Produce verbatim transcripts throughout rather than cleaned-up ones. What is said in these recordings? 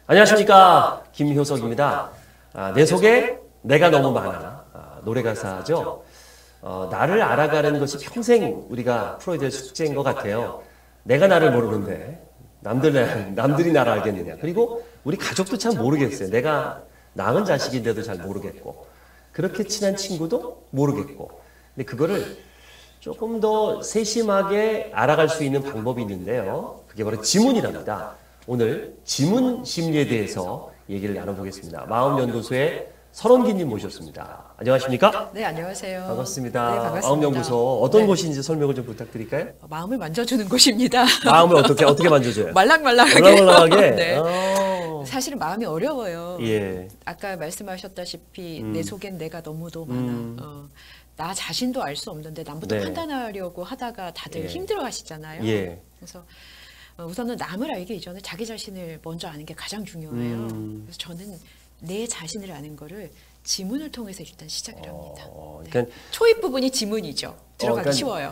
안녕하십니까, 김효석입니다. 아, 내 속에 내가 너무 많아. 아, 노래 가사죠. 어, 나를 알아가는 것이 평생 우리가 풀어야 될 숙제인 것 같아요. 내가 나를 모르는데 남들, 남들이 나를 알겠느냐. 그리고 우리 가족도 참 모르겠어요. 내가 낳은 자식인데도 잘 모르겠고, 그렇게 친한 친구도 모르겠고. 근데 그거를 조금 더 세심하게 알아갈 수 있는 방법이 있는데요. 그게 바로 지문이랍니다. 오늘 지문 심리에 대해서 얘기를 나눠보겠습니다. 마음연구소의 설원기님 모셨습니다. 안녕하십니까? 네, 안녕하세요. 반갑습니다. 네, 반갑습니다. 마음연구소 어떤 네. 곳인지 설명을 좀 부탁드릴까요? 마음을 만져주는 곳입니다. 마음을 어떻게 어떻게 만져줘요? 말랑말랑하게. 말랑말랑하게. 네. 오. 사실은 마음이 어려워요. 예. 아까 말씀하셨다시피 음. 내 속엔 내가 너무도 많아. 음. 어, 나 자신도 알 수 없는데 남부터 네. 판단하려고 하다가 다들 예. 힘들어하시잖아요. 예. 그래서 어, 우선은 남을 알기 이전에 자기 자신을 먼저 아는 게 가장 중요해요. 음. 그래서 저는 내 자신을 아는 거를 지문을 통해서 일단 시작을 합니다. 어, 네. 그러니까 초입 부분이 지문이죠. 들어가기 어, 그러니까 쉬워요.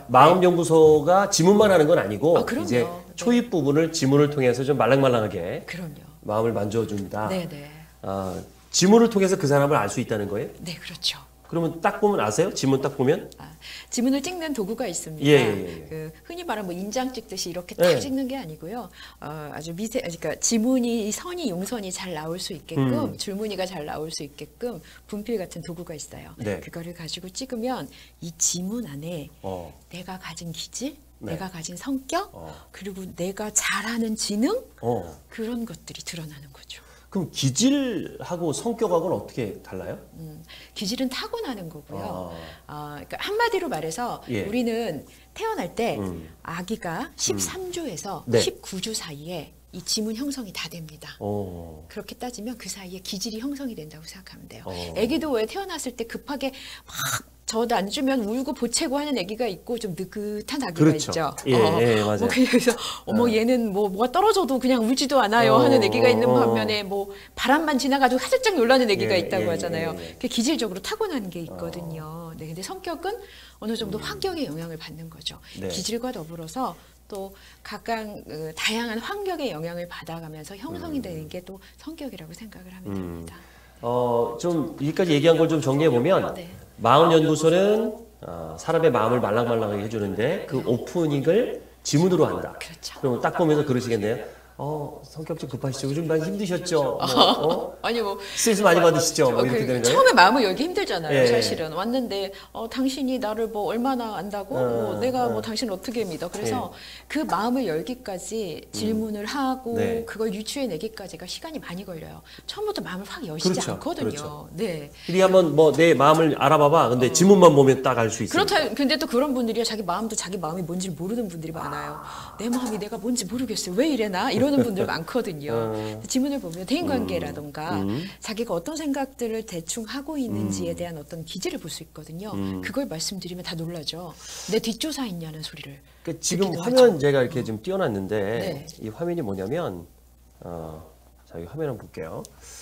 마음연구소가 지문만 하는 건 아니고 아, 그럼요. 이제 초입 부분을 지문을 통해서 좀 말랑말랑하게 그럼요. 마음을 만져준다. 네네. 아, 지문을 통해서 그 사람을 알 수 있다는 거예요? 네, 그렇죠. 그러면 딱 보면 아세요? 지문 딱 보면? 아, 지문을 찍는 도구가 있습니다. 예, 예, 예. 그 흔히 말하는 뭐 인장 찍듯이 이렇게 딱 예. 찍는 게 아니고요. 어, 아주 미세, 그러니까 지문이 선이 용선이 잘 나올 수 있게끔 음. 줄무늬가 잘 나올 수 있게끔 분필 같은 도구가 있어요. 네. 그거를 가지고 찍으면 이 지문 안에 어, 내가 가진 기질, 네. 내가 가진 성격, 어. 그리고 내가 잘하는 지능 어. 그런 것들이 드러나는 거죠. 그럼 기질하고 성격하고는 어떻게 달라요? 음, 기질은 타고나는 거고요. 아. 어, 그러니까 한마디로 말해서 예. 우리는 태어날 때 음. 아기가 십삼 주에서 네. 십구 주 사이에 이 지문 형성이 다 됩니다. 어. 그렇게 따지면 그 사이에 기질이 형성이 된다고 생각하면 돼요. 어. 아기도 왜 태어났을 때 급하게 막 젖 안 주면 울고 보채고 하는 아기가 있고 좀 느긋한 아기가 그렇죠. 있죠. 예, 예, 맞아요. 뭐 그래서 어머 얘는 뭐 뭐가 떨어져도 그냥 울지도 않아요 어, 하는 아기가 있는 어. 반면에 뭐 바람만 지나가도 화들짝 놀라는 아기가 예, 있다고 예, 하잖아요. 예, 예. 그게 기질적으로 타고나는 게 있거든요. 네, 근데 성격은 어느 정도 환경의 영향을 받는 거죠. 네. 기질과 더불어서 또 각각 어, 다양한 환경의 영향을 받아가면서 형성이 되는 게 또 성격이라고 생각을 하면 음. 됩니다. 어, 좀 여기까지 얘기한 걸 좀 정리해 보면 네. 마음연구소는 어, 사람의 마음을 말랑말랑하게 해주는데 그 오프닝을 지문으로 한다. 그렇죠. 그럼 딱 보면서 그러시겠네요. 어, 성격 좀 급하시죠? 요즘 많이 힘드셨죠? 뭐, 어? 아니 뭐 스트레스 많이 받으시죠? 뭐 어, 이렇게 그 되는 거예요? 처음에 마음을 열기 힘들잖아요. 예. 사실은 왔는데 어, 당신이 나를 뭐 얼마나 안다고, 어, 뭐 내가 어. 뭐 당신을 어떻게 믿어. 그래서 그 마음을 열기까지 질문을 하고 음. 네. 그걸 유추해내기까지가 시간이 많이 걸려요. 처음부터 마음을 확 여시지 그렇죠. 않거든요. 그렇죠. 네. 미리 한번 뭐 내 마음을 알아봐봐. 근데 지문만 보면 딱 알 수 있어요. 그렇다. 근데 또 그런 분들이야 자기 마음도 자기 마음이 뭔지 모르는 분들이 많아요. 내 마음이 내가 뭔지 모르겠어요. 왜 이래나 이러는 분들 많거든요. 어. 지문을 보면 대인관계라던가 음. 자기가 어떤 생각들을 대충 하고 있는지에 대한 어떤 기질을 볼 수 있거든요. 음. 그걸 말씀드리면 다 놀라죠. 내 뒷조사 있냐는 소리를. 그러니까 지금 듣기도 화면 하죠. 제가 이렇게 좀 띄워놨는데 네. 이 화면이 뭐냐면 어, 자, 이 화면 한번 볼게요.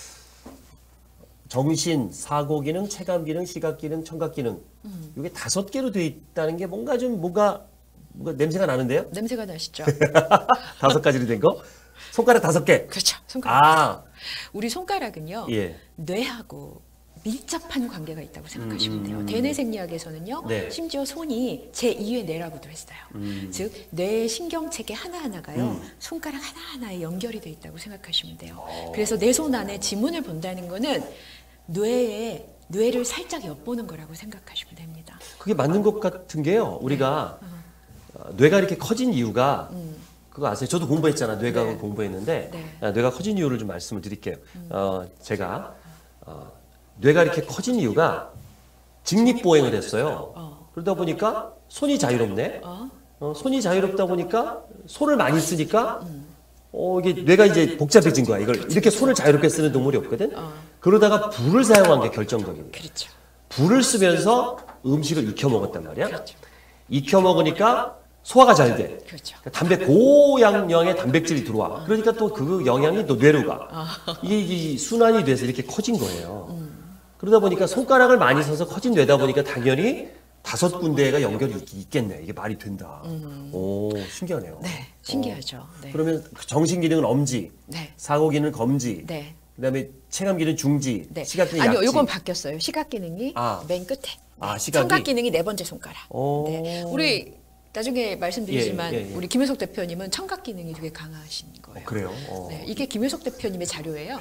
정신, 사고 기능, 체감 기능, 시각 기능, 청각 기능. 음. 이게 다섯 개로 돼 있다는 게 뭔가 좀 뭔가 뭔가 냄새가 나는데요? 냄새가 나시죠? 다섯 가지로 된 거? 손가락 다섯 개. 그렇죠. 손가락. 아, 우리 손가락은요. 예. 뇌하고 밀접한 관계가 있다고 생각하시면 돼요. 음. 대뇌생리학에서는요. 네. 심지어 손이 제이의 뇌라고도 했어요. 음. 즉 뇌 신경체계 하나하나가요. 음. 손가락 하나하나에 연결이 돼 있다고 생각하시면 돼요. 어. 그래서 내 손 안에 지문을 본다는 거는 뇌에 뇌를 살짝 엿보는 거라고 생각하시면 됩니다. 그게 맞는 것 같은 게요. 우리가 어, 뇌가 이렇게 커진 이유가 음. 그거 아세요? 저도 공부했잖아. 뇌과학 네. 공부했는데 네. 아, 뇌가 커진 이유를 좀 말씀을 드릴게요. 어, 제가 어, 뇌가 이렇게 커진 이유가 직립보행을 했어요. 어. 그러다 보니까 손이 자유롭네. 어? 어, 손이 자유롭다 보니까 손을 많이 쓰니까 어, 이게 뇌가 이제 복잡해진 거야. 이걸 이렇게 손을 자유롭게 쓰는 동물이 없거든. 어. 그러다가 불을 사용한 게 결정적입니다. 그렇죠. 불을 쓰면서 음식을 익혀 먹었단 말이야. 그렇죠. 익혀 먹으니까 소화가 잘 돼. 그렇죠. 담배 고양량의 단백질이 들어와. 그러니까 또 그 영양이 또 뇌로 가. 이게, 이게 순환이 돼서 이렇게 커진 거예요. 그러다 보니까 손가락을 많이 써서 커진 뇌다 보니까 당연히 다섯 군데가 연결이 있- 있겠네. 이게 말이 된다. 음. 오, 신기하네요. 네, 신기하죠. 네. 그러면 정신 기능은 엄지, 네. 사고 기능은 검지, 네. 그다음에 체감 기능은 중지, 네. 시각 기능 아니요, 약지. 이건 바뀌었어요. 시각 기능이 아. 맨 끝에. 아, 시각이? 청각 기능이 네 번째 손가락. 오. 네. 우리 나중에 말씀드리지만 예, 예, 예. 우리 김효석 대표님은 청각 기능이 되게 강하신 어, 거예요. 그래요? 어. 네, 이게 김효석 대표님의 자료예요.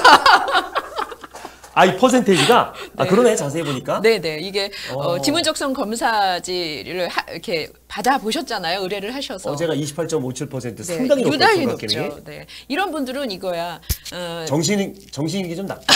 아, 이 퍼센테이지가 아, 네. 그러네. 자세히 보니까. 네, 네. 이게 어. 어, 지문적성 검사지를 하, 이렇게 받아 보셨잖아요. 의뢰를 하셔서. 어, 제가 이십팔 점 오칠 퍼센트 네, 상당히 높아요. 유달리 청각 기능이. 높죠. 네. 이런 분들은 이거야. 어, 정신 정신이 좀 낮다.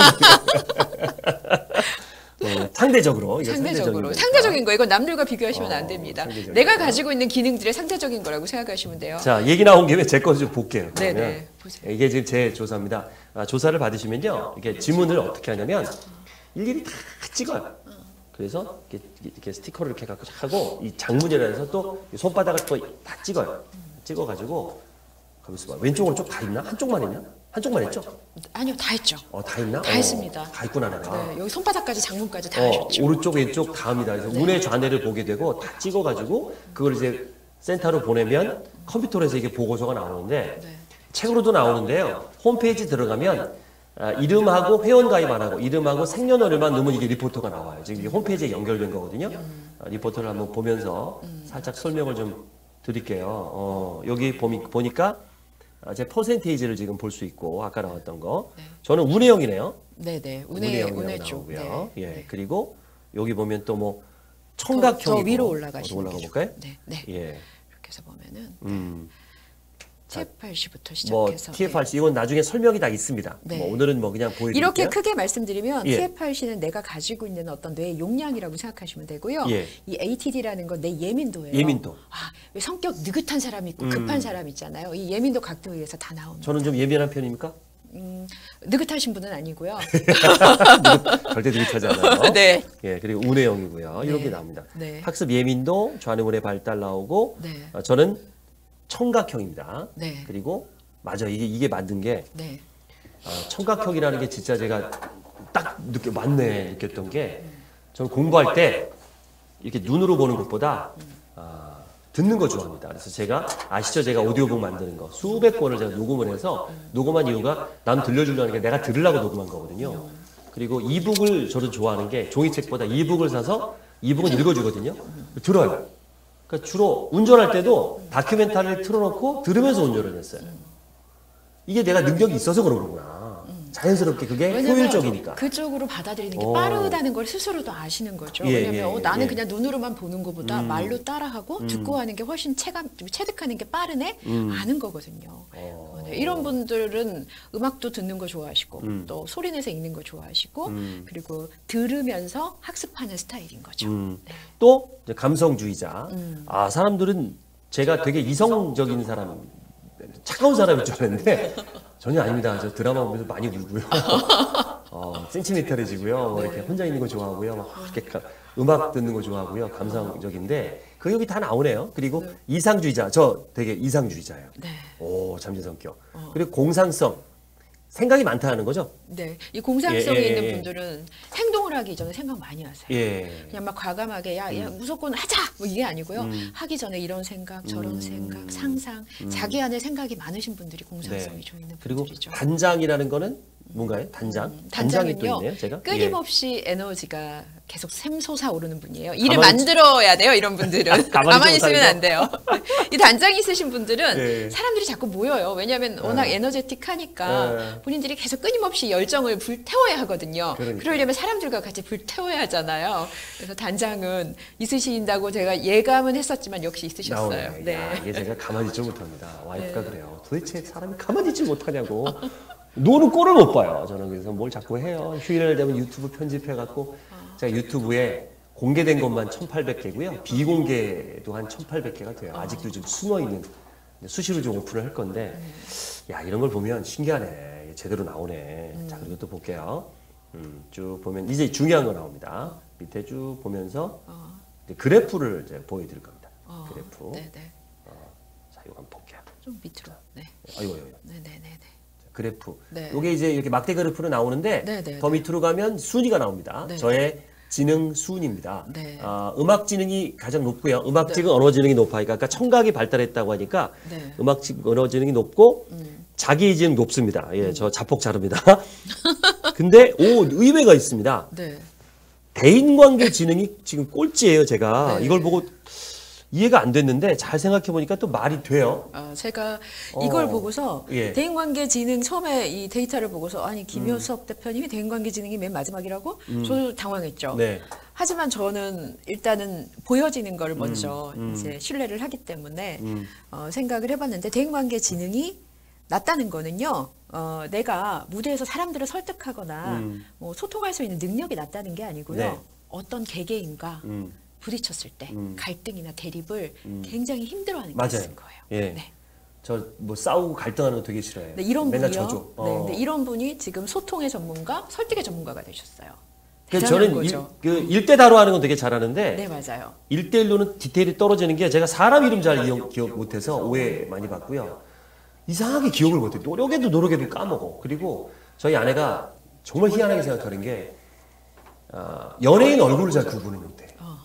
어, 상대적으로 이거 상대적으로 상대적인 상대적인 거 이건 남들과 비교하시면 어, 안 됩니다. 상대적인 내가 거다. 가지고 있는 기능들의 상대적인 거라고 생각하시면 돼요. 자, 얘기 나온 김에 제 거 좀 볼게요. 네, 그러면. 네. 보세요. 이게 지금 제 조사입니다. 아, 조사를 받으시면요. 이게 지문을 어떻게 하냐면 일일이 다 찍어요. 그래서 이렇게, 이렇게 스티커를 이렇게 갖고 하고 이 장문이라 해서 또 손바닥을 또 다 찍어요. 찍어가지고 가만있어 봐. 왼쪽 오른쪽 다 있나? 한쪽만 있나? 한쪽만 했죠? 아니요, 다 했죠. 어, 다 있나? 다 어, 했습니다. 다 있구나 내가. 네, 여기 손바닥까지 장문까지 다 어, 하셨죠. 오른쪽 왼쪽 다 합니다. 그래서 운의 좌뇌를 보게 되고 다 찍어가지고 그걸 이제 센터로 보내면 컴퓨터에서 이게 보고서가 나오는데 네. 책으로도 나오는데요. 홈페이지 들어가면 아, 이름하고 회원 가입 안 하고 이름하고 생년월일만 넣으면 이게 리포터가 나와요. 지금 이게 홈페이지에 연결된 거거든요. 아, 리포터를 한번 보면서 살짝 설명을 좀 드릴게요. 어, 여기 보미, 보니까 아, 제 퍼센테이지를 지금 볼 수 있고 아까 나왔던 거. 네. 저는 운해형이네요. 네, 네. 운의 운의 형이라고 운의 쪽. 나오고요. 네. 예, 네. 그리고 여기 보면 또 뭐 더, 청각형이고 더 위로 올라가시면 올라가 되죠. 볼까요? 네, 네. 예, 이렇게 해서 보면은 음, 티에프알씨부터 뭐 시작해서 티에프알씨 이건 나중에 설명이 다 있습니다. 네. 뭐 오늘은 뭐 그냥 보여드릴게요. 이렇게 크게 말씀드리면 예. 티에프알씨는 내가 가지고 있는 어떤 뇌의 용량이라고 생각하시면 되고요. 예. 이 에이티디라는 건 내 예민도예요. 예민도. 아, 왜 성격 느긋한 사람 있고 급한 사람 있잖아요. 이 예민도 각도에 의해서 다 나옵니다. 저는 좀 예민한 편입니까? 음, 느긋하신 분은 아니고요. 절대 느긋하지 않아요. 네. 예, 그리고 운해형이고요. 네. 이렇게 나옵니다. 네. 학습 예민도, 좌뇌운의 발달 나오고, 네. 어, 저는 청각형입니다. 네. 그리고 맞아 이게 이게 만든 게 네. 어, 청각형이라는 게 진짜 제가 딱 느껴 맞네 느꼈던 게 저는 공부할 때 이렇게 눈으로 보는 것보다 아, 듣는 거 좋아합니다. 그래서 제가 아시죠? 제가 오디오북 만드는 거 수백 권을 제가 녹음을 해서 녹음한 이유가 남 들려주려는 게 내가 들으려고 녹음한 거거든요. 그리고 이북을 저는 좋아하는 게 종이책보다 이북을 사서 이북은 읽어주거든요. 들어요. 그러니까 주로 운전할 때도 다큐멘터리를 틀어놓고 들으면서 운전을 했어요. 이게 내가 능력이 있어서 그런 거구나. 자연스럽게 그게 왜냐면 효율적이니까. 그쪽으로 받아들이는 게 오. 빠르다는 걸 스스로도 아시는 거죠. 예, 왜냐면 예, 어, 나는 예. 그냥 눈으로만 보는 것보다 음. 말로 따라하고 듣고 하는 게 훨씬 체감, 체득하는 게 빠르네? 아는 거거든요. 음. 어. 네, 이런 분들은 음악도 듣는 거 좋아하시고 음. 또 소리 내서 읽는 거 좋아하시고 음. 그리고 들으면서 학습하는 스타일인 거죠. 음. 네. 또 이제 감성주의자. 음. 아 사람들은 제가 되게 이성적인 사람, 차가운 사람일 줄 알았는데 전혀 아닙니다. 저 드라마 보면서 많이 울고요. 어, 센티메탈해지고요. 뭐 이렇게 혼자 있는 거 좋아하고요. 막 이렇게 가- 음악 듣는 거 좋아하고요. 감성적인데 그 여기 다 나오네요. 그리고 네. 이상주의자. 저 되게 이상주의자예요. 네. 오 잠재 성격. 어. 그리고 공상성. 생각이 많다는 거죠. 네. 이 공상성이 예, 예, 있는 예. 분들은 행동을 하기 전에 생각 많이 하세요. 예. 그냥 막 과감하게 야, 야 무조건 하자 뭐 이게 아니고요. 하기 전에 이런 생각 저런 음. 생각 상상 자기 안에 생각이 많으신 분들이 공상성이 네. 좀 있는 그리고 분들이죠. 단장이라는 거는 뭔가요? 단장? 음, 단장이 또 단장은요 있네요. 제가 끊임없이 에너지가 계속 샘솟아 오르는 분이에요. 일을 가만히 만들어야 돼요. 이런 분들은 가만히 가만히 있지 있으면 못하는 안 돼요. 이 단장이 있으신 분들은 예. 사람들이 자꾸 모여요. 왜냐하면 워낙 에너제틱하니까 예. 본인들이 계속 끊임없이 열정을 불태워야 하거든요. 그러니까요. 그러려면 사람들과 같이 불태워야 하잖아요. 그래서 단장은 있으신다고 제가 예감은 했었지만 역시 있으셨어요. 나오네. 네. 야, 이게 제가 가만히 있지 못합니다. 와이프가 네. 그래요. 도대체 사람이 가만히 있지 못하냐고. 노는 꼴을 못 봐요. 저는 그래서 뭘 자꾸 해요. 휴일날 되면 유튜브 편집해갖고 제가 유튜브에 공개된 것만 천팔백 개고요. 비공개도 한 천팔백 개가 돼요. 아직도 좀 숨어있는 수시로 좀 오픈을 할 건데 야 이런 걸 보면 신기하네. 제대로 나오네. 자 그리고 또 볼게요. 음, 쭉 보면 이제 중요한 거 나옵니다. 밑에 쭉 보면서 어, 이제 그래프를 이제 보여드릴 겁니다. 어, 그래프. 네네. 자 이거 한번 볼게요. 좀 밑으로. 네. 아이고 아이고. 네네네네. 그래프. 네. 이게 이제 이렇게 막대 그래프로 나오는데 네, 네, 더 네. 밑으로 가면 순위가 나옵니다. 네. 저의 지능 수은입니다. 네. 아, 음악 지능이 가장 높고요. 음악 지능, 언어 지능이 높아니까 아까 청각이 발달했다고 하니까 네. 음악 지능, 언어 지능이 높고 음. 자기 지능 높습니다. 예, 저 자폭 자릅니다. 근데 오 의외가 있습니다. 네. 대인관계 지능이 지금 꼴찌예요. 제가 네. 이걸 보고 이해가 안 됐는데 잘 생각해 보니까 또 말이 돼요. 어, 제가 이걸 어, 보고서 예. 대인관계 지능 처음에 이 데이터를 보고서 아니 김효석 음. 대표님이 대인관계 지능이 맨 마지막이라고 저도 당황했죠. 네. 하지만 저는 일단은 보여지는 걸 먼저 음. 이제 신뢰를 하기 때문에 음. 어, 생각을 해봤는데 대인관계 지능이 낮다는 거는요. 어, 내가 무대에서 사람들을 설득하거나 음. 뭐 소통할 수 있는 능력이 낮다는 게 아니고요. 네. 어떤 개개인과 음. 부딪혔을 때 음. 갈등이나 대립을 음. 굉장히 힘들어하는 게 맞아요. 있는 거예요. 예. 네. 저 뭐 싸우고 갈등하는 거 되게 싫어해요. 네, 이런 맨날 분이요. 져줘. 네, 어. 근데 이런 분이 지금 소통의 전문가, 설득의 전문가가 되셨어요. 그래서 대단한 저는 일, 거죠. 그 일대다로 하는 건 되게 잘하는데 네, 맞아요. 일대일로는 디테일이 떨어지는 게 제가 사람 이름 잘 기억, 기억 못해서 오해 많이 받고요. 이상하게 기억을 못해. 노력해도 노력해도 까먹어. 그리고 저희 아내가 정말 희한하게 생각하는 게 어, 연예인 얼굴을 잘 구분을 못해. 어.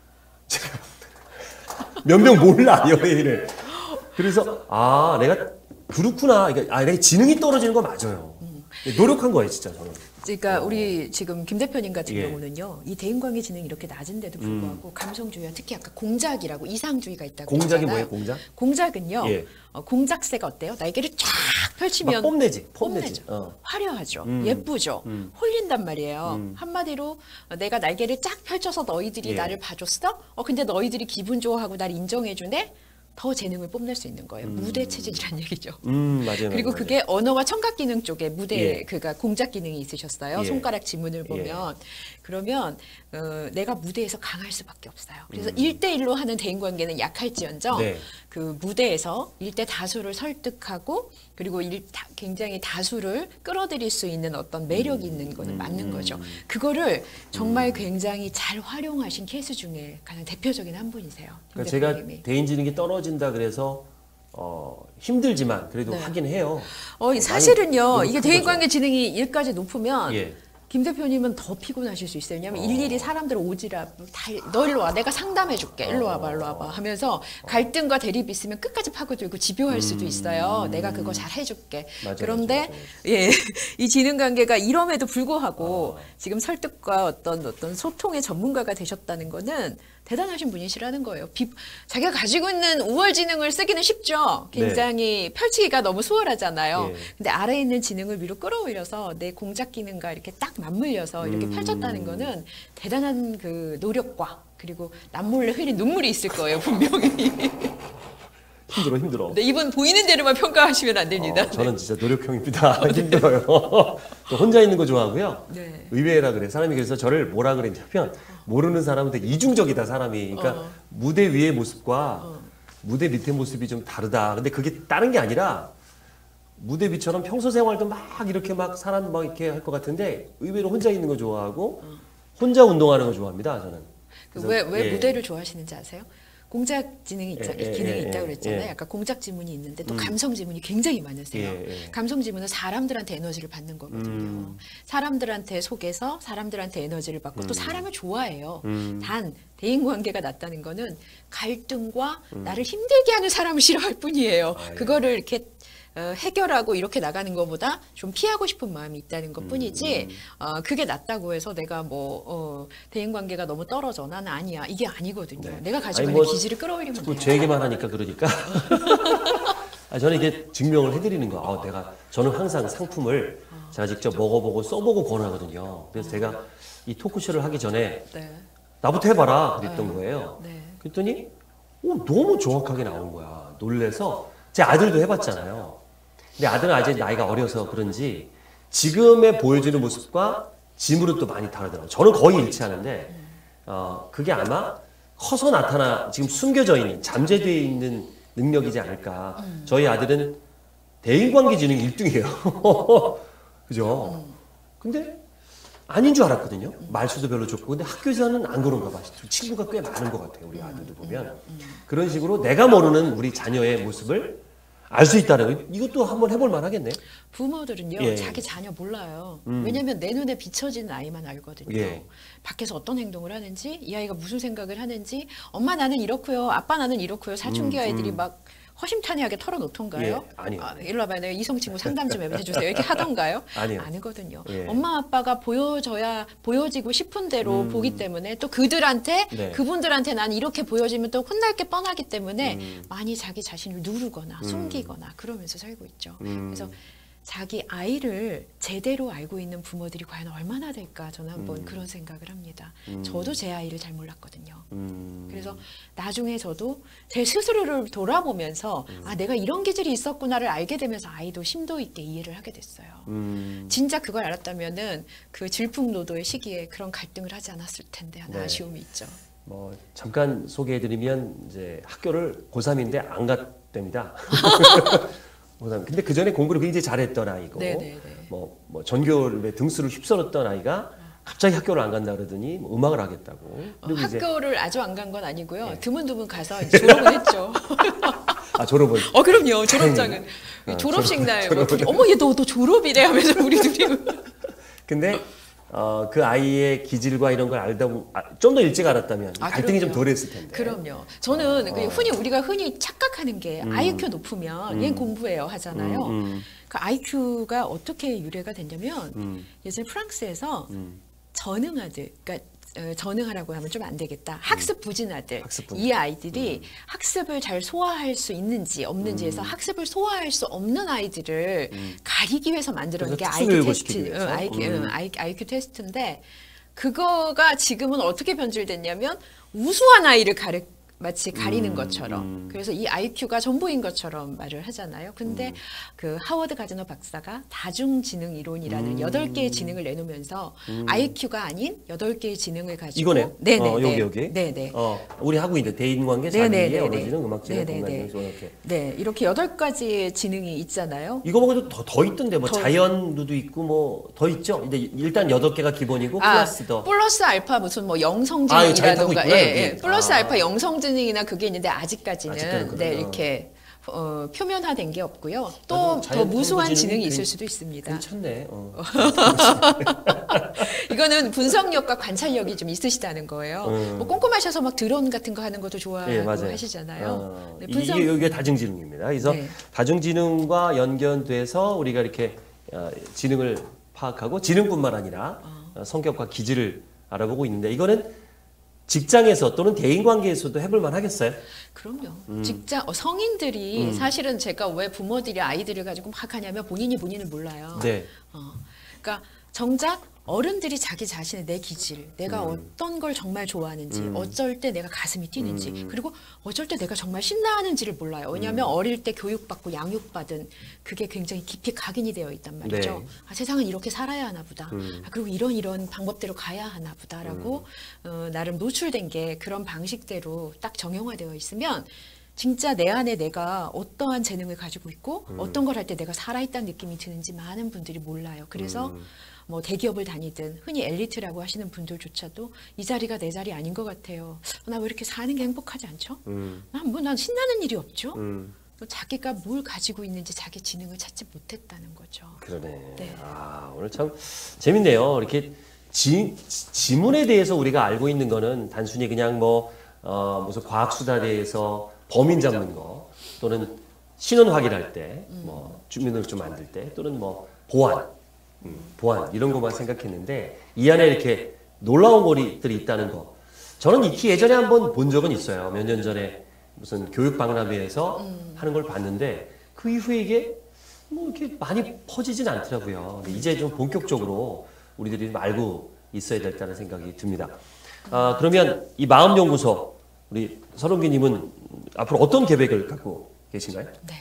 몇 명 몰라 연예인을. 그래서 아 내가 그렇구나. 그러니까 아 내가 지능이 떨어지는 거 맞아요. 노력한 거예요 진짜 저는. 그러니까 우리 지금 김 대표님 같은 예. 경우는요, 이 대인관계 지능이 이렇게 낮은데도 불구하고 감성주의와 특히 아까 공작이라고 이상주의가 있다고 공작이 했잖아요. 뭐예요 공작? 공작은요, 예. 어, 공작새가 어때요? 날개를 쫙 막 펼치면 뽐내지. 뽐내지. 뽐내죠. 어. 화려하죠. 음. 예쁘죠. 음. 홀린단 말이에요. 음. 한마디로 어, 내가 날개를 쫙 펼쳐서 너희들이 예. 나를 봐줬어? 어 근데 너희들이 기분 좋아하고 날 인정해주네? 더 재능을 뽐낼 수 있는 거예요. 무대 체질이란 얘기죠. 음 맞아요. 그리고 맞아요, 그게 언어와 청각 기능 쪽에 무대 예. 그가 공작 기능이 있으셨어요. 예. 손가락 지문을 보면 그러면 어, 내가 무대에서 강할 수밖에 없어요. 그래서 일대일로 하는 대인 관계는 약할지언정 음. 네. 그 무대에서 일대 다수를 설득하고 그리고 일, 다, 굉장히 다수를 끌어들일 수 있는 어떤 매력이 있는 거는 맞는 거죠. 그거를 정말 굉장히 잘 활용하신 케이스 중에 가장 대표적인 한 분이세요. 김 그러니까 제가 대표님이. 대인지능이 떨어진다 그래서 어, 힘들지만 그래도 네. 하긴 해요. 어, 사실은요, 많이 이게 노력한 대인관계 지능이 일까지 높으면 예. 김 대표님은 더 피곤하실 수 있어요. 왜냐하면 어. 일일이 사람들 오지라 다, 너 일로 와, 내가 상담해줄게, 일로 와봐, 일로 와봐 하면서 갈등과 대립이 있으면 끝까지 파고들고 집요할 수도 있어요. 내가 그거 잘 해줄게. 음. 맞아, 그런데 맞아, 맞아. 예, 이 지능 관계가 이럼에도 불구하고 어. 지금 설득과 어떤 어떤 소통의 전문가가 되셨다는 거는 대단하신 분이시라는 거예요. 비, 자기가 가지고 있는 우월 지능을 쓰기는 쉽죠. 굉장히 펼치기가 너무 수월하잖아요. 예. 근데 아래에 있는 지능을 위로 끌어올려서 내 공작 기능과 이렇게 딱 맞물려서 이렇게 음. 펼쳤다는 거는 대단한 그 노력과 그리고 남몰래 흘린 눈물이 있을 거예요, 분명히. 힘들어 힘들어. 근데 이분 보이는 대로만 평가하시면 안 됩니다. 어, 저는 진짜 노력형입니다. 힘들어요. 또 혼자 있는 거 좋아하고요. 네. 의외라 그래. 사람이 그래서 저를 뭐라 그랬냐면 모르는 사람은 되게 이중적이다 사람이. 그러니까 어. 무대 위의 모습과 무대 밑의 모습이 좀 다르다. 근데 그게 다른 게 아니라 무대 위처럼 평소 생활도 막 이렇게 막 사람 막 이렇게 할 것 같은데 의외로 혼자 있는 거 좋아하고 혼자 운동하는 거 좋아합니다. 저는. 그래서, 왜, 왜 예. 무대를 좋아하시는지 아세요? 공작 지능이 있, 예, 예, 기능이 예, 있다고 예, 그랬잖아요. 예. 아까 공작 지문이 있는데 또 음. 감성 지문이 굉장히 많으세요. 예, 예. 감성 지문은 사람들한테 에너지를 받는 거거든요. 음. 사람들한테 속에서 사람들한테 에너지를 받고 또 사람을 좋아해요. 음. 단 대인 관계가 낮다는 거는 갈등과 음. 나를 힘들게 하는 사람을 싫어할 뿐이에요. 아, 예. 그거를 이렇게 어, 해결하고 이렇게 나가는 것보다 좀 피하고 싶은 마음이 있다는 것 뿐이지 음. 어, 그게 낫다고 해서 내가 뭐 어, 대인관계가 너무 떨어져 나는 아니야 이게 아니거든요. 네. 내가 가지고 아니, 있는 뭐 기질을 끌어올리면 자꾸 돼요. 제 얘기만 하니까 그러니까. 아, 저는 이게 증명을 해드리는 거. 아, 내가 저는 항상 상품을 제가 직접 먹어보고 써보고 권하거든요. 그래서 제가 이 토크쇼를 하기 전에 네. 나부터 해봐라 그랬던 거예요. 네. 그랬더니 오, 너무 정확하게 나온 거야. 놀래서 제 아들도 해봤잖아요. 근데 아들은 아직 나이가 어려서 그런지 지금의 보여주는 모습과 짐으로 또 많이 다르더라고요. 저는 거의 일치하는데 어, 그게 아마 커서 나타나 지금 숨겨져 있는 잠재되어 있는 능력이지 않을까. 저희 아들은 대인관계 지능 일 등이에요. 그죠? 근데 아닌 줄 알았거든요. 말수도 별로 좋고. 근데 학교에서는 안 그런가 봐. 친구가 꽤 많은 것 같아요. 우리 아들도 보면. 그런 식으로 내가 모르는 우리 자녀의 모습을 알 수 있다는 거. 이것도 한번 해볼 만하겠네. 부모들은요, 예. 자기 자녀 몰라요. 음. 왜냐하면 내 눈에 비춰지는 아이만 알거든요. 예. 밖에서 어떤 행동을 하는지, 이 아이가 무슨 생각을 하는지, 엄마 나는 이렇고요, 아빠 나는 이렇고요. 사춘기 음, 아이들이 음. 막 허심탄회하게 털어놓던가요? 예, 아니요. 아, 일로 와봐요. 내가 이성 친구 상담 좀 해주세요. 이렇게 하던가요? 아니요. 아니거든요. 예. 엄마 아빠가 보여져야 보여지고 싶은 대로 음. 보기 때문에 또 그들한테 네. 그분들한테 난 이렇게 보여지면 또 혼날 게 뻔하기 때문에 음. 많이 자기 자신을 누르거나 음. 숨기거나 그러면서 살고 있죠. 음. 그래서 자기 아이를 제대로 알고 있는 부모들이 과연 얼마나 될까 저는 한번 음. 그런 생각을 합니다. 음. 저도 제 아이를 잘 몰랐거든요. 음. 그래서 나중에 저도 제 스스로를 돌아보면서 음. 아 내가 이런 기질이 있었구나를 알게 되면서 아이도 심도 있게 이해를 하게 됐어요. 음. 진짜 그걸 알았다면은 그 질풍노도의 시기에 그런 갈등을 하지 않았을 텐데 하나 네. 아쉬움이 있죠. 뭐 잠깐 소개해드리면 이제 학교를 고삼인데 안 갔답니다. 고삼. 근데 그 전에 공부를 굉장히 잘했던 아이고, 네네네. 뭐, 뭐 전교에 등수를 휩쓸었던 아이가 갑자기 학교를 안 간다 그러더니 뭐 음악을 하겠다고. 어, 그리고 이제 학교를 아주 안 간 건 아니고요. 네. 드문드문 가서 이제 졸업은 했죠. 아 졸업을. 어 그럼요. 졸업장은 아, 졸업식 졸업- 날 졸업을. 뭐 둘이, 어머 얘 너 너 졸업이래 하면서 우리 둘이 근데 어, 그 아이의 기질과 이런 걸 알다 보면 아, 좀 더 일찍 알았다면 아, 갈등이 좀 그럼요. 덜했을 텐데. 그럼요. 저는 그 어. 흔히 우리가 흔히 착각하는 게 음. 아이큐 높으면 음. 얘 공부해요 하잖아요. 음, 음, 그 아이큐가 어떻게 유래가 됐냐면 음, 예전에 프랑스에서 음. 전응아들, 그러니까 어, 전응하라고 하면 좀 안 되겠다. 학습 부진아들. 학습 부진. 이 아이들이 학습을 잘 소화할 수 있는지 없는지 해서 학습을 소화할 수 없는 아이들을 가리기 위해서 만들어낸 게 그래서 아이큐 특수교육시키기 테스트, 위해서? 응, 아이큐, 응, 음. 아이- 아이큐 테스트인데 그거가 지금은 어떻게 변질됐냐면 우수한 아이를 가르 마치 가리는 음, 것처럼 음. 그래서 이 아이큐가 전부인 것처럼 말을 하잖아요. 근데 음. 그 하워드 가즈너 박사가 다중지능 이론이라는 음. 여덟 개의 지능을 내놓으면서 아이큐가 아닌 여덟 개의 지능을 가지고 이거네요. 네네 어, 여기 여기. 네네 어, 우리 하고 있는 대인관계, 네네네네. 자기의 언어지능, 음악지능, 네네네. 공간지능 이렇게. 네 이렇게 여덟 가지의 지능이 있잖아요. 이거 보고도 더, 더 있던데 뭐 더- 자연도 있고 뭐 더 있죠. 근데 일단 여덟 개가 기본이고 플러스 더. 플러스 알파 무슨 뭐 아, 이거 잘 타고 영성지능이라던가 있구나, 예, 여기. 예. 플러스 아. 알파 영성지능이나 그게 있는데 아직까지는 아직까지는 네 그래요. 이렇게 어, 표면화된 게 없고요. 또 나도 더 자연 무수한 탐구 지능이 지능이 있을 괜- 수도 있습니다. 괜찮네. 어. 이거는 분석력과 관찰력이 좀 있으시다는 거예요. 음. 뭐 꼼꼼하셔서 막 드론 같은 거 하는 것도 좋아하고 예, 맞아요. 하시잖아요. 어, 네, 이- 분석 이게 여기가 다중지능입니다. 그래서 네. 다중지능과 연결돼서 우리가 이렇게 어, 지능을 파악하고 지능뿐만 아니라 어, 성격과 기질을 알아보고 있는데 이거는 직장에서 또는 대인관계에서도 해볼 만하겠어요? 그럼요. 음. 직장 어, 성인들이 사실은 제가 왜 부모들이 아이들을 가지고 막 하냐면 본인이 본인을 몰라요. 네. 어, 그러니까 정작 어른들이 자기 자신의 내 기질, 내가 음. 어떤 걸 정말 좋아하는지, 어쩔 때 내가 가슴이 뛰는지, 음. 그리고 어쩔 때 내가 정말 신나하는지를 몰라요. 왜냐하면 어릴 때 교육받고 양육받은 그게 굉장히 깊이 각인이 되어 있단 말이죠. 네. 아, 세상은 이렇게 살아야 하나 보다. 음. 아, 그리고 이런 이런 방법대로 가야 하나 보다라고 어, 나름 노출된 게 그런 방식대로 딱 정형화되어 있으면 진짜 내 안에 내가 어떠한 재능을 가지고 있고 어떤 걸 할 때 내가 살아있다는 느낌이 드는지 많은 분들이 몰라요. 그래서 음. 뭐 대기업을 다니든 흔히 엘리트라고 하시는 분들조차도 이 자리가 내 자리 아닌 것 같아요. 나 왜 이렇게 사는 게 행복하지 않죠? 음, 난 뭐 난 신나는 일이 없죠? 음, 또 자기가 뭘 가지고 있는지 자기 지능을 찾지 못했다는 거죠. 그러네. 네. 아, 오늘 참 재밌네요. 이렇게 지, 지문에 대해서 우리가 알고 있는 거는 단순히 그냥 뭐, 어, 무슨 과학수다대에서 범인 잡는 거 또는 신원 확인할 때, 뭐, 주민등록증 만들 때 또는 뭐, 보안, 음, 보안 이런 것만 생각했는데 이 안에 이렇게 놀라운 것들이 있다는 거. 저는 익히 예전에 한번 본 적은 있어요. 몇 년 전에 무슨 교육 박람회에서 하는 걸 봤는데 그 이후에 이게 뭐 이렇게 많이 퍼지진 않더라고요. 근데 이제 좀 본격적으로 우리들이 좀 알고 있어야 될다는 생각이 듭니다. 아, 그러면 이 마음연구소 우리 서른기님은 앞으로 어떤 계획을 갖고 계신가요? 네.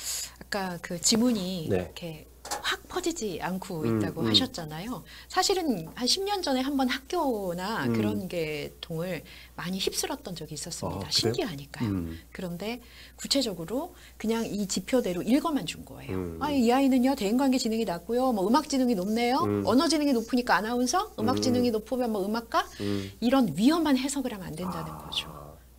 아까 그 지문이 네. 이렇게 확 퍼지지 않고 음, 있다고 음. 하셨잖아요. 사실은 한 십 년 전에 한번 학교나 음. 그런 계통을 많이 휩쓸었던 적이 있었습니다. 아, 그래요? 신기하니까요. 음. 그런데 구체적으로 그냥 이 지표대로 읽어만 준 거예요. 음. 아, 이 아이는요, 대인관계 지능이 낮고요, 뭐 음악 지능이 높네요. 음. 언어 지능이 높으니까 아나운서, 음악 지능이 높으면 뭐 음악가, 음. 이런 위험한 해석을 하면 안 된다는 아. 거죠.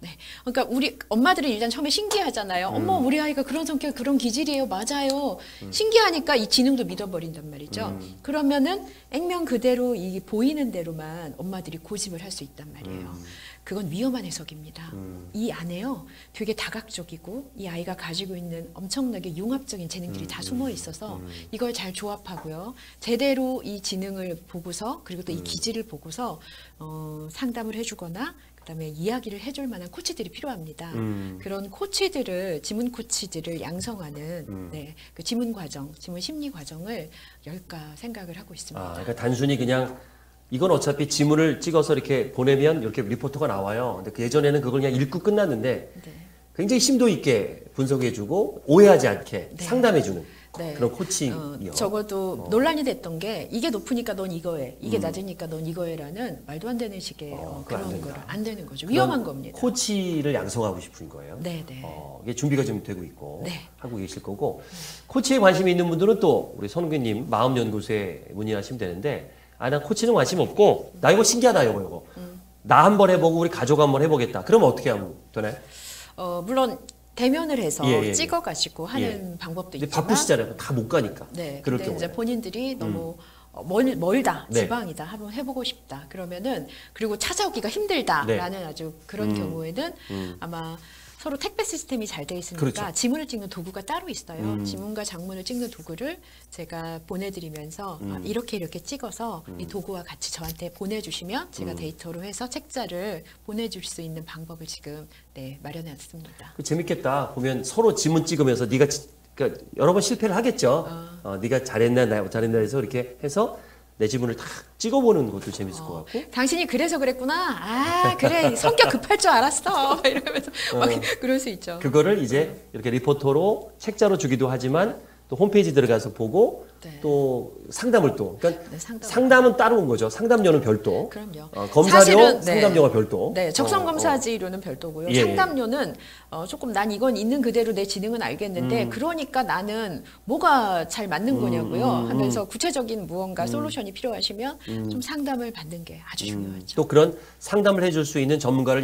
네. 그러니까 우리 엄마들은 일단 처음에 신기하잖아요. 음. 어머, 우리 아이가 그런 성격, 그런 기질이에요. 맞아요. 음. 신기하니까 이 지능도 믿어버린단 말이죠. 음. 그러면은 액면 그대로 이 보이는 대로만 엄마들이 고집을 할 수 있단 말이에요. 음. 그건 위험한 해석입니다. 음. 이 안에요, 되게 다각적이고 이 아이가 가지고 있는 엄청나게 융합적인 재능들이 음. 다 숨어 있어서 음. 이걸 잘 조합하고요. 제대로 이 지능을 보고서 그리고 또 이 음. 기질을 보고서 어, 상담을 해주거나 그다음에 이야기를 해줄 만한 코치들이 필요합니다. 음. 그런 코치들을 지문 코치들을 양성하는 음. 네, 그 지문 과정, 지문 심리 과정을 열까 생각을 하고 있습니다. 아, 그러니까 단순히 그냥 이건 어차피 지문을 찍어서 이렇게 보내면 이렇게 리포터가 나와요. 근데 그 예전에는 그걸 그냥 읽고 끝났는데 네. 굉장히 심도 있게 분석해주고 오해하지 않게 네. 상담해주는 네. 그런 어, 코칭이요. 적어도 어. 논란이 됐던 게 이게 높으니까 넌 이거 해, 이게 음. 낮으니까 넌 이거 해라는 말도 안 되는 식의 어, 어, 그거 안 그런 된다. 거를 안 되는 거죠. 위험한 그런 겁니다. 코치를 양성하고 싶은 거예요. 네네. 어, 이게 준비가 좀 되고 있고 네. 하고 계실 거고 코치에 관심이 있는 분들은 또 우리 손흥민님 마음연구소에 문의하시면 되는데 아, 난 코치는 관심 없고 나 이거 신기하다 이거 이거 음. 나 한번 해보고 우리 가족 한번 해보겠다. 그러면 어떻게 하면 되나요? 어, 물론 대면을 해서 예, 예, 예. 찍어가지고 하는 방법도 이제 있지만 바쁘시잖아요. 다 못 가니까. 네, 그럴 근데 이제 경우에. 본인들이 너무 어, 멀, 멀다, 네. 지방이다, 한번 해보고 싶다. 그러면은 그리고 찾아오기가 힘들다라는 아주 그런 음. 경우에는 음. 아마 서로 택배 시스템이 잘 돼 있으니까 그렇죠. 지문을 찍는 도구가 따로 있어요. 음. 지문과 장문을 찍는 도구를 제가 보내드리면서 음. 아, 이렇게 이렇게 찍어서 이 도구와 같이 저한테 보내주시면 제가 음. 데이터로 해서 책자를 보내줄 수 있는 방법을 지금 네, 마련해왔습니다. 그 재밌겠다. 보면 서로 지문 찍으면서 네가 지- 그러니까 여러 번 실패를 하겠죠. 어, 네가 잘했나 나 잘했나 해서 이렇게 해서 내 지문을 딱 찍어보는 것도 재밌을 것 같고. 당신이 그래서 그랬구나. 아, 그래. 성격 급할 줄 알았어. 이러면서 막 어. 그럴 수 있죠. 그거를 이제 이렇게 리포터로 책자로 주기도 하지만 또 홈페이지 들어가서 보고 네. 또 상담을 또 그러니까 네, 상담. 상담은 따로 온 거죠. 상담료는 별도. 그럼요. 어, 검사료, 사실은, 네. 상담료가 별도. 네, 적성 어, 어. 검사지료는 별도고요. 예, 예. 상담료는 어, 조금 난 이건 있는 그대로 내 지능은 알겠는데 음. 그러니까 나는 뭐가 잘 맞는 음, 거냐고요. 음, 하면서 구체적인 무언가 솔루션이 필요하시면 좀 상담을 받는 게 아주 음, 중요하죠. 또 그런 상담을 해줄 수 있는 전문가를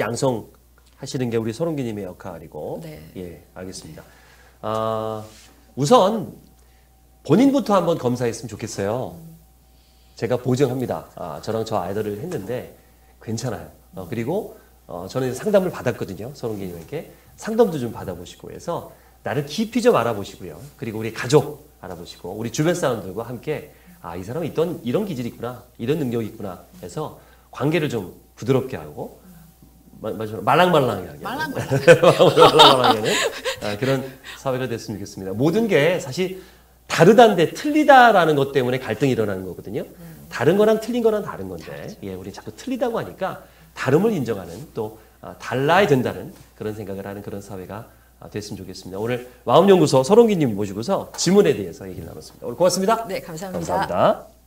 양성하시는 게 우리 손흥기님의 역할이고. 네. 예, 알겠습니다. 아, 우선 본인부터 한번 검사했으면 좋겠어요. 제가 보증합니다. 아, 저랑 저 아이들을 했는데 괜찮아요. 어, 그리고 어, 저는 상담을 받았거든요. 손흥기님에게 상담도 좀 받아보시고 해서 나를 깊이 좀 알아보시고요. 그리고 우리 가족 알아보시고 우리 주변 사람들과 함께 아, 이 사람은 이런 이런 기질이 있구나, 이런 능력이 있구나 해서 관계를 좀 부드럽게 하고 마- 마지막으로 말랑말랑하게 하게 하는 말랑말랑. 말랑말랑하게 하는 아, 그런 사회가 됐으면 좋겠습니다. 모든 게 사실 다르다는데 틀리다라는 것 때문에 갈등이 일어나는 거거든요. 다른 거랑 틀린 거랑 다른 건데, 예, 우리 자꾸 틀리다고 하니까 다름을 인정하는 또 아, 달라야 된다는 그런 생각을 하는 그런 사회가 아, 됐으면 좋겠습니다. 오늘 마음연구소 서롱기님 모시고서 지문에 대해서 얘기를 나눴습니다. 오늘 고맙습니다. 네, 감사합니다. 감사합니다.